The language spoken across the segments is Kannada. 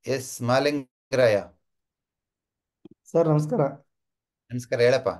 ಎಸ್ ಮಾಲಿಂಗರಾಯ. ಸರ್ ನಮಸ್ಕಾರ. ನಮಸ್ಕಾರ, ಹೇಳಪ್ಪ.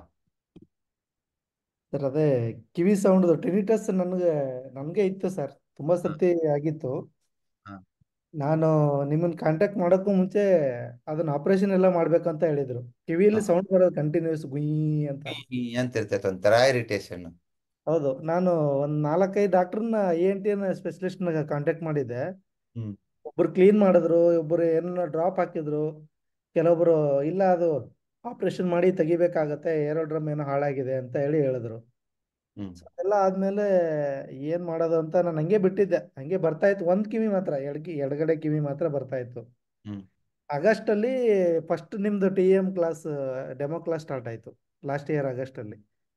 ಸರ್ ಅದೇ ಕಿವಿ ಸೌಂಡ್ ಟಿನಿಟಸ್ ನನಗೆ ಇತ್ತು ಸರ್, ತುಂಬಾ ಹ, ಸರ್ತಿ ಆಗಿತ್ತು. ಹ. ನಾನು ನಿಮ್ಮನ್ನ ಕಾಂಟ್ಯಾಕ್ಟ್ ಮಾಡೋಕ್ಕೂ ಮುಂಚೆ ಅದನ್ನ ಆಪರೇಷನ್ ಎಲ್ಲ ಮಾಡ್ಬೇಕಂತ ಹೇಳಿದ್ರು. ಹ. ಕಿವಿಯಲ್ಲಿ ಸೌಂಡ್ ಬರೋದು ಕಂಟಿನ್ಯೂಸ್ ಗುಯ್ ಅಂತ. ಅಂತ ಇರ್ತೈತೆ, ಒಂಥರ ಇರಿಟೇಷನ್. ಹೌದು, ನಾನು ಒಂದ್ 4-5 ಡಾಕ್ಟರ್ನ ENT ಸ್ಪೆಷಲಿಸ್ಟ್ನ ಕಾಂಟ್ಯಾಕ್ಟ್ ಮಾಡಿದ್ದೆ. ಹ್ಮ್. ಒಬ್ರು ಕ್ಲೀನ್ ಮಾಡಿದ್ರು, ಒಬ್ರು ಏನೋ ಡ್ರಾಪ್ ಹಾಕಿದ್ರು, ಕೆಲವೊಬ್ರು ಇಲ್ಲ ಅದು ಆಪರೇಷನ್ ಮಾಡಿ ತೆಗಿಬೇಕಾಗತ್ತೆ, ಏರೋಡ್ರಮ್ ಏನೋ ಹಾಳಾಗಿದೆ ಅಂತ ಹೇಳಿದ್ರು. ಹ್ಮ್. ಎಲ್ಲ ಆದ್ಮೇಲೆ ಏನ್ ಮಾಡೋದು ಅಂತ ನಾನು ಹಂಗೆ ಬಿಟ್ಟಿದ್ದೆ. ಹಂಗೆ ಬರ್ತಾ ಇತ್ತು, ಒಂದ್ ಕಿವಿ ಮಾತ್ರ, ಎಡಗಡೆ ಕಿವಿ ಮಾತ್ರ ಬರ್ತಾ ಇತ್ತು. ಹ್ಮ್. ಆಗಸ್ಟ್ ಅಲ್ಲಿ ಫಸ್ಟ್ ನಿಮ್ದು TM class, demo class start ಆಯ್ತು, ಲಾಸ್ಟ್ ಇಯರ್ ಆಗಸ್ಟ್ ಅಲ್ಲಿ.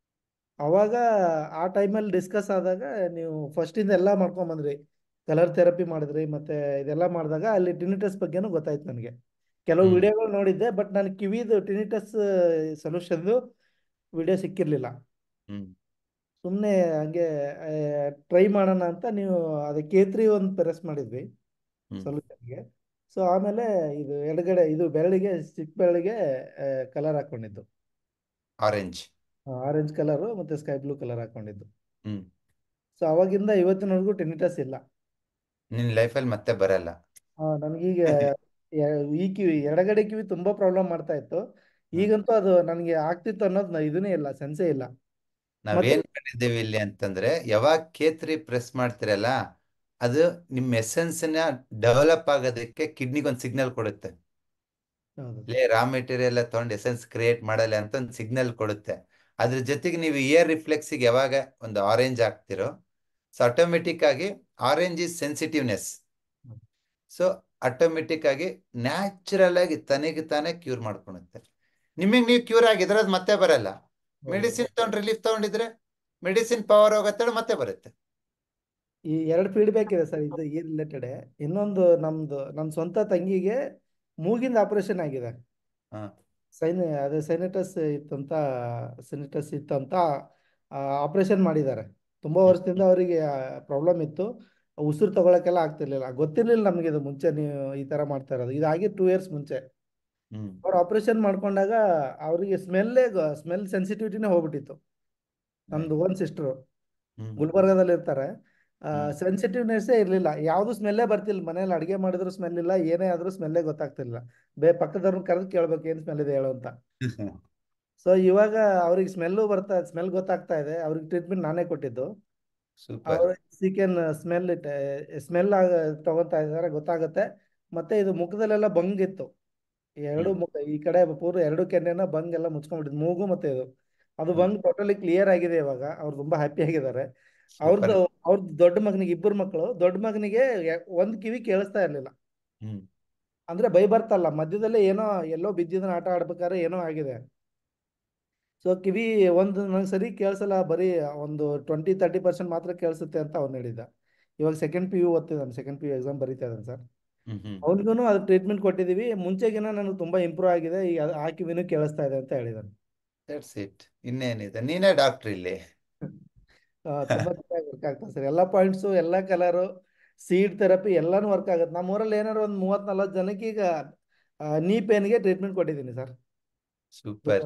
ಅವಾಗ ಆ ಟೈಮಲ್ಲಿ ಡಿಸ್ಕಸ್ ಆದಾಗ ನೀವು ಫಸ್ಟ್ ಇಂದ ಎಲ್ಲ ಮಾಡ್ಕೊಂಡ್ ಬಂದ್ರಿ, ಕಲರ್ ಥೆರಪಿ ಮಾಡಿದ್ರಿ, ಮತ್ತೆ ಇದೆಲ್ಲ ಮಾಡಿದಾಗ ಅಲ್ಲಿ ಟಿನಿಟಸ್ ಬಗ್ಗೆನೂ ಗೊತ್ತಾಯ್ತು ನನಗೆ. ಕೆಲವು ಹ್ಮ್. ವಿಡಿಯೋಗಳು ನೋಡಿದ್ದೆ, ಬಟ್ ನಾನು ಕಿವಿದು ಟಿನಿಟಸ್ ಸೊಲ್ಯೂಷನ್ದು ವಿಡಿಯೋ ಸಿಕ್ಕಿರ್ಲಿಲ್ಲ. ಹ್ಮ್. ಸುಮ್ಮನೆ ಹಂಗೆ ಟ್ರೈ ಮಾಡೋಣ ಅಂತ ನೀವು ಅದಕ್ಕೆ ಕೇತ್ರಿ ಒಂದು ಪ್ರೆಸ್ ಮಾಡಿದ್ವಿ ಹ್ಮ್. ಸೊಲ್ಯೂಷನ್ಗೆ. ಸೊ ಆಮೇಲೆ ಇದು ಎಡಗಡೆ ಇದು ಬೆರಳಿಗೆ, ಚಿಕ್ಕ ಬೆರಳಿಗೆ ಕಲರ್ ಹಾಕೊಂಡಿದ್ದು, ಆರೆಂಜ್. ಆರೆಂಜ್ ಕಲರು ಮತ್ತೆ ಸ್ಕೈ ಬ್ಲೂ ಕಲರ್ ಹಾಕೊಂಡಿದ್ದು. ಹ್ಮ್. ಸೊ ಅವಾಗಿಂದ ಇವತ್ತಿನವರೆಗೂ ಟೆನಿಟಸ್ ಇಲ್ಲ. ನಿನ್ ಲೈಫಲ್ಲಿ ಮತ್ತೆ ಬರಲ್ಲ. ನನಗೀಗ ಈ ಕಿವಿ, ಎಡಗಡೆ ಕಿವಿ ತುಂಬಾ ಪ್ರಾಬ್ಲಮ್ ಮಾಡ್ತಾ ಇತ್ತು. ಹ. ಈಗಂತೂ ಅದು ನನಗೆ ಆಗ್ತಿತ್ತು ಅನ್ನೋದು ಇದನ್ನೇ ಇಲ್ಲ, ಸೆನ್ಸೇ ಇಲ್ಲ. ಮತ್ತೆ ನಾವೇನ್ ಮಾಡಿದ್ದೇವೆ ಇಲ್ಲಿ ಅಂತಂದ್ರೆ, ಯಾವಾಗ ಕೇತ್ರಿ ಪ್ರೆಸ್ ಮಾಡ್ತಿರಲ್ಲ, ಅದು ನಿಮ್ಮ ಎಸೆನ್ಸ್ನ ಡೆವಲಪ್ ಆಗೋದಕ್ಕೆ ಕಿಡ್ನಿಗೆ ಒಂದು ಸಿಗ್ನಲ್ ಕೊಡುತ್ತೆ. ಹೌದು. ಲೇ, ರಾ ಮೆಟೀರಿಯಲ್ ತಗೊಂಡು ಎಸೆನ್ಸ್ ಕ್ರಿಯೇಟ್ ಮಾಡಲ್ಲ ಅಂತ ಒಂದು ಸಿಗ್ನಲ್ ಕೊಡುತ್ತೆ. ಅದ್ರ ಜೊತೆಗೆ ನೀವು ಇಯರ್ ರಿಫ್ಲೆಕ್ಸಿಗೆ ಯಾವಾಗ ಒಂದು ಆರೆಂಜ್ ಹಾಕ್ತಿರೋ, ಸೊ ಆಟೋಮೆಟಿಕ್ ಆಗಿ orange is sensitiveness. So automatic ಆಗಿ ನ್ಯಾಚುರಲ್ ಆಗಿ ತನಗೆ ತಾನೇ ಕ್ಯೂರ್ ಮಾಡ್ಕೊಳುತ್ತೆ. ನಿಮಗೆ ನೀವು ಕ್ಯೂರ್ ಆಗಿದ್ರೆ ಅದು ಮತ್ತೆ ಬರಲ್ಲ. ಹೌದು. ಮೆಡಿಸಿನ್ ತಗೊಂಡು ರಿಲೀಫ್ ತಗೊಂಡಿದ್ರೆ ಮೆಡಿಸಿನ್ ಪವರ್ ಹೋಗತ್ತೇಳಿ ಮತ್ತೆ ಬರುತ್ತೆ. ಈ ಎರಡು ಫೀಡ್ಬ್ಯಾಕ್ ಇದೆ ಸರ್ ಇದು ಈ ರಿಲೇಟೆಡ್. ಇನ್ನೊಂದು ನನ್ನ ಸ್ವಂತ ತಂಗಿಗೆ ಮೂಗಿಂದ ಆಪರೇಷನ್ ಆಗಿದೆ. ಹಾ. ಅದೇ ಸೈನಿಟಸ್ ಇತ್ತಂತ ಆಪರೇಷನ್ ಮಾಡಿದ್ದಾರೆ. ತುಂಬಾ ಹ್ಮ್. ವರ್ಷದಿಂದ ಅವರಿಗೆ ಪ್ರಾಬ್ಲಮ್ ಇತ್ತು. ಉಸಿರು ತಗೊಳಕ್ಕೆಲ್ಲ ಆಗ್ತಿರ್ಲಿಲ್ಲ. ಗೊತ್ತಿರ್ಲಿಲ್ಲ ನಮಗೆ ಇದು ಮುಂಚೆ ನೀವು ಈ ತರ ಮಾಡ್ತಾ ಇರೋದು. ಇದಾಗಿ 2 years ಮುಂಚೆ ಹ್ಮ್. ಅವ್ರು ಆಪರೇಷನ್ ಮಾಡ್ಕೊಂಡಾಗ ಅವರಿಗೆ ಸ್ಮೆಲ್ ಸೆನ್ಸಿಟಿವಿಟಿನೇ ಹೋಗ್ಬಿಟ್ಟಿತ್ತು. ನಮ್ದು ಓನ್ ಸಿಸ್ಟರ್ ಹ್ಮ್. ಗುಲ್ಬರ್ಗದಲ್ಲಿ ಇರ್ತಾರೆ. ಹ್ಮ್. ಸೆನ್ಸಿಟಿವ್ನೆಸ್ಸೇ ಇರಲಿಲ್ಲ, ಯಾವುದು ಸ್ಮೆಲ್ಲೇ ಬರ್ತಿಲ್ಲ. ಮನೇಲಿ ಅಡುಗೆ ಮಾಡಿದ್ರು ಸ್ಮೆಲ್ ಇಲ್ಲ, ಏನೇ ಆದ್ರೂ ಸ್ಮೆಲ್ಲೇ ಗೊತ್ತಾಗ್ತಿಲ್ಲ. ಪಕ್ಕದವ್ರನ್ನ ಕರೆದು ಕೇಳ್ಬೇಕು ಏನು ಸ್ಮೆಲ್ ಇದೆ ಹೇಳು ಅಂತ. ಸೊ ಇವಾಗ ಅವ್ರಿಗೆ ಸ್ಮೆಲ್ ಗೊತ್ತಾಗ್ತಾ ಇದೆ. ಅವ್ರಿಗೆ ಟ್ರೀಟ್ಮೆಂಟ್ ನಾನೇ ಕೊಟ್ಟಿದ್ದು. ಸೂಪರ್. ಅವರು ಸಿಕೆನ್ ಸ್ಮೆಲ್ ತಗೊಂತಾ ಇದ್ದಾರೆ, ಗೊತ್ತಾಗುತ್ತೆ. ಮತ್ತೆ ಇದು ಮುಖದಲ್ಲೆಲ್ಲ ಬಂಗಿತ್ತು, ಎರಡು ಹ್ಮ್. ಮುಖ ಈ ಕಡೆ ಪೂರ ಎರಡು ಕೆನ್ನೆನ ಬಂಗ್ ಎಲ್ಲ ಮುಚ್ಕೊಂಡ್ಬಿಟ್ಟಿದ್ದು, ಮೂಗು ಮತ್ತೆ ಇದು. ಅದು ಹ್ಮ್. ಬಂಗ್ ಟೋಟಲಿ ಕ್ಲಿಯರ್ ಆಗಿದೆ ಇವಾಗ. ಅವ್ರು ತುಂಬಾ ಹ್ಯಾಪಿ ಆಗಿದ್ದಾರೆ. ಸೂಪರ್. ಅವ್ರದ್ದು ಅವ್ರದ್ದು ದೊಡ್ಡ ಮಗನಿಗೆ, ಇಬ್ಬರು ಮಕ್ಕಳು, ದೊಡ್ಡ ಮಗನಿಗೆ ಒಂದ್ ಕಿವಿ ಕೇಳಿಸ್ತಾ ಇರ್ಲಿಲ್ಲ. ಹ್ಮ್. ಅಂದ್ರೆ ಬೈ ಬರ್ತಲ್ಲ, ಮಧ್ಯದಲ್ಲೇ ಏನೋ ಎಲ್ಲೋ ಬಿದ್ದಿದ್ದನ್ನ ಆಟ ಆಡ್ಬೇಕಾದ್ರೆ ಏನೋ ಆಗಿದೆ. ಸೊ ಕಿವಿ ಒಂದು ನಂಗೆ ಸರಿ ಕೇಳಿಸಲ್ಲ, ಬರೀ ಒಂದು 20-30% ಮಾತ್ರ ಕೇಳಿಸುತ್ತೆ ಅಂತ ಅವ್ನು ಹೇಳಿದ್ದ. ಇವಾಗ ಸೆಕೆಂಡ್ PU ಓದ್ತಿದ್ದಾನೆ, ಸೆಕೆಂಡ್ PU ಎಕ್ಸಾಮ್ ಬರೀತಾ ಇದ್ದಾನೆ ಸರ್. ಹ್ಮ್. ಹ್ಮ್. ಅವ್ನಿಗೂ ಅದು ಟ್ರೀಟ್ಮೆಂಟ್ ಕೊಟ್ಟಿದ್ದೀವಿ. ಮುಂಚೆಗಿನ ನನಗೆ ತುಂಬಾ ಇಂಪ್ರೂವ್ ಆಗಿದೆ, ಈಗ ಆ ಕಿವಿನೂ ಕೇಳಿಸ್ತಾ ಇದೆ ಅಂತ ಹೇಳಿದಾನೆ. That's it. ಇನ್ನೇನಿದೆ, ನೀನೇ ಡಾಕ್ಟ್ರ್ ಇಲ್ಲಿ. ತುಂಬಾ ಚೆನ್ನಾಗಿ ವರ್ಕ್ ಆಗ್ತದೆ ಸರ್. ಎಲ್ಲ ಪಾಯಿಂಟ್ಸು, ಎಲ್ಲ ಕಲರು, ಸೀಡ್ ಥೆರಪಿ ಎಲ್ಲಾನು ವರ್ಕ್ ಆಗುತ್ತೆ. ನಮ್ಮ ಊರಲ್ಲಿ ಏನಾದ್ರು ಒಂದು 30-40 ಜನಕ್ಕೆ ಈಗ ನೀ ಪೇನ್ಗೆ ಟ್ರೀಟ್ಮೆಂಟ್ ಕೊಟ್ಟಿದ್ದೀನಿ ಸರ್. ಸೂಪರ್.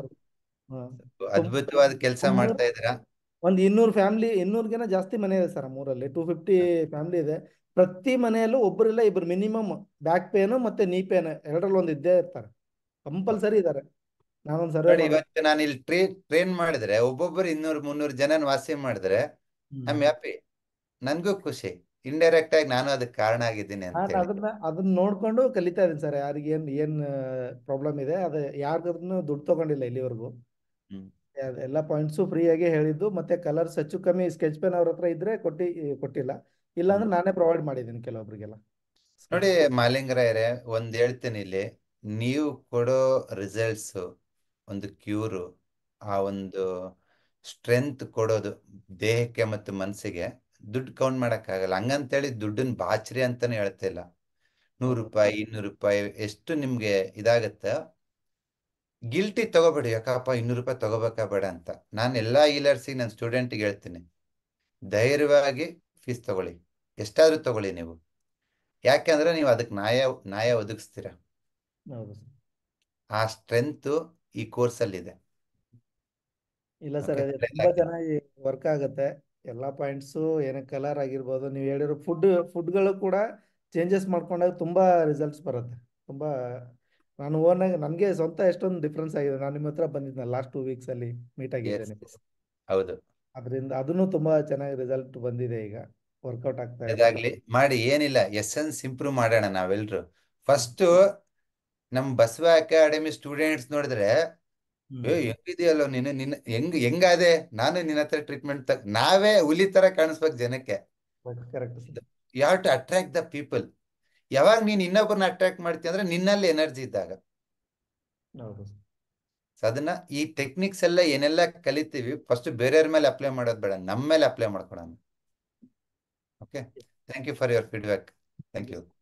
ತುಂಬ ಅದ್ಭುತವಾದ ಕೆಲಸ ಮಾಡ್ತಾ ಇದ್ದೀರಾ. ಒಂದು 200 ಫ್ಯಾಮಿಲಿ, 200ಗಿನ ಜಾಸ್ತಿ ಮನೆ ಇದೆ ಸರ್ ನಮ್ಮೂರಲ್ಲಿ. 250 ಫ್ಯಾಮಿಲಿ ಇದೆ. ಪ್ರತಿ ಮನೆಯಲ್ಲೂ ಒಬ್ಬರಿಲ್ಲ ಇಬ್ರು ಮಿನಿಮಮ್ ಬ್ಯಾಕ್ ಪೇನು ಮತ್ತೆ ನೀ ಪೇನ್ ಎರಡರಲ್ಲಿ ಒಂದು ಇದ್ದೇ ಇರ್ತಾರೆ, ಕಂಪಲ್ಸರಿ ಇದ್ದಾರೆ. ನಾನೊಂದು ಸರ್ವೆ ನೋಡಿ, ಮಾಡಿದೆ. ಇವತ್ತು ನಾನು ಇಲ್ಲಿ ಟ್ರೈನ್ ಮಾಡಿದ್ರೆ ಒಬ್ಬೊಬ್ಬರು 200-300 ಜನನ ವಾಸಿ ಮಾಡಿದ್ರೆ ಐ ಆಮ್ ಹ್ಯಾಪಿ. ನನ್ಗೂ ಖುಷಿ. ಇಂಡೈರೆಕ್ಟ್ ಆಗಿ ನಾನು ಅದಕ್ಕೆ ಕಾರಣ ಆಗಿದ್ದೀನಿ ನಾನು ಅಂತೇಳಿ. ಅದನ್ನ ನೋಡ್ಕೊಂಡು ಕಲಿತಾ ಇದ್ದೀನಿ ಸರ್. ಯಾರಿಗೆ ಏನ್ ಪ್ರಾಬ್ಲಮ್ ಇದೆ, ಅದು ಯಾರ್ಗನ್ನು ದುಡ್ಡು ತಗೊಂಡಿಲ್ಲ ಇಲ್ಲಿವರೆಗೂ. ಹ್ಮ್. ಎಲ್ಲ ಪಾಯಿಂಟ್ಸು ಫ್ರೀಯಾಗಿ ಹೇಳಿದ್ದು. ಮತ್ತೆ ಕಲರ್ಸ್ ಹೆಚ್ಚು ಕಮ್ಮಿ ಸ್ಕೆಚ್ ಪೆನ್ ಅವ್ರ ಹತ್ರ ಇದ್ರೆ ಕೊಟ್ಟಿಲ್ಲ. ಹ್ಮ್. ಇಲ್ಲಾಂದ್ರೆ ನಾನೇ ಪ್ರೊವೈಡ್ ಮಾಡಿದ್ದೀನಿ ಕೆಲವೊಬ್ರಿಗೆಲ್ಲ ನೋಡಿ ಸ್ಕೆಚ್. ಮಾಲಿಂಗರಾಯರೇ, ಒಂದ್ ಹೇಳ್ತೀನಿ ಇಲ್ಲಿ. ನೀವು ಕೊಡೋ ರಿಸಲ್ಟ್ಸ್, ಒಂದು ಕ್ಯೂರು, ಆ ಒಂದು ಸ್ಟ್ರೆಂತ್ ಕೊಡೋದು ದೇಹಕ್ಕೆ ಮತ್ತು ಮನಸ್ಸಿಗೆ, ದುಡ್ಡು ಕೌಂಟ್ ಮಾಡೋಕ್ಕಾಗಲ್ಲ. ಹಂಗಂತೇಳಿ ದುಡ್ಡನ್ನ ಬಾಚ್ರಿ ಅಂತಾನೆ ಹೇಳ್ತಾ ಇಲ್ಲ. ನೂರು ಹೌದು. ರೂಪಾಯಿ 200 ರೂಪಾಯಿ ಎಷ್ಟು ನಿಮ್ಗೆ ಇದಾಗತ್ತೆ, ಗಿಲ್ಟಿ ತಗೋಬೇಡಿ. ಯಾಕಪ್ಪ 200 ರೂಪಾಯಿ ತಗೋಬೇಕಾ ಬೇಡ ಅಂತ. ನಾನು ಎಲ್ಲಾ ಹೀಲರ್ಸಿಗೆ, ನನ್ನ ಸ್ಟೂಡೆಂಟ್ಗೆ ಹೇಳ್ತೀನಿ, ಧೈರ್ಯವಾಗಿ ಫೀಸ್ ತಗೊಳ್ಳಿ, ಎಷ್ಟಾದ್ರೂ ತಗೊಳ್ಳಿ ನೀವು. ಯಾಕೆಂದ್ರೆ ನೀವು ಅದಕ್ಕೆ ನ್ಯಾಯ ಒದಗಿಸ್ತೀರ. ಹೌದು ಸರ್. ಆ ಸ್ಟ್ರೆಂತ್ ಈ ಕೋರ್ಸಲ್ಲಿ ಇದೆ. ಇಲ್ಲ ಸರ್, ಓಕೆ, ಅದೇ ತುಂಬಾ ಚೆನ್ನಾಗಿ ವರ್ಕ್ ಆಗುತ್ತೆ. ಎಲ್ಲಾ ಪಾಯಿಂಟ್ಸು ಏನೇ ಕಲರ್ ಆಗಿರ್ಬೋದು, ನೀವು ಹೇಳಿರೋ ಫುಡ್ಗಳು ಕೂಡ ಚೇಂಜಸ್ ಮಾಡ್ಕೊಂಡಾಗ ತುಂಬಾ ರಿಸಲ್ಟ್ಸ್ ಬರುತ್ತೆ. ತುಂಬಾ ನಾನು ಓನಾಗಿ ನನಗೆ ಸ್ವಂತ ಎಷ್ಟೊಂದು ಡಿಫ್ರೆನ್ಸ್ ಆಗಿದೆ. ನಾನು ನಿಮ್ಮ ಹತ್ರ ಬಂದಿದ್ದೆ ಲಾಸ್ಟ್ 2 ವೀಕ್ಸ್ ಅಲ್ಲಿ ಮೀಟ್ ಆಗಿದ್ದೆ ಎಸ್ ನೀವು. ಎಸ್, ಹೌದು. ಅದರಿಂದ ಅದನ್ನು ತುಂಬಾ ಚೆನ್ನಾಗಿ ರಿಸಲ್ಟ್ ಬಂದಿದೆ. ಈಗ ವರ್ಕೌಟ್ ಆಗ್ತಾ ಇದೆ. ಇದಾಗ್ಲಿ ಮಾಡಿ, ಏನಿಲ್ಲ, ಎಸೆನ್ಸ್ ಇಂಪ್ರೂವ್ ಮಾಡೋಣ ನಾವೆಲ್ರು. ಫಸ್ಟ್ ನಮ್ ಬಸವ ಅಕಾಡೆಮಿ ಸ್ಟೂಡೆಂಟ್ಸ್ ನೋಡಿದ್ರೆ, ಹೆಂಗಿದೆಯಲ್ಲ ನೀನು, ಹೆಂಗಾದೆ, ನಾನು ನಿನ್ನ ಹತ್ರ ಟ್ರೀಟ್ಮೆಂಟ್ ನಾವೇ ಹುಲಿ ತರ ಕಾಣಿಸ್ಬೇಕು ಜನಕ್ಕೆ. Correct sir. You have to attract the people. ಯಾವಾಗ ನೀನ್ ಇನ್ನೊಬ್ಬರನ್ನ ಅಟ್ರಾಕ್ಟ್ ಮಾಡ್ತೀಯ ಅಂದ್ರೆ ನಿನ್ನಲ್ಲಿ ಎನರ್ಜಿ ಇದ್ದಾಗ. ಹೌದು ಸರ್. ಸೊ ಅದನ್ನ, ಈ ಟೆಕ್ನಿಕ್ಸ್ ಎಲ್ಲ ಏನೆಲ್ಲ ಕಲಿತೀವಿ ಫಸ್ಟ್ ಬೇರೆಯವ್ರ ಮೇಲೆ ಅಪ್ಲೈ ಮಾಡೋದು ಬೇಡ, ನಮ್ಮ ಮೇಲೆ ಅಪ್ಲೈ ಮಾಡ್ಕೊಳೋಣ. Okay, thank you for your feedback. Thank you.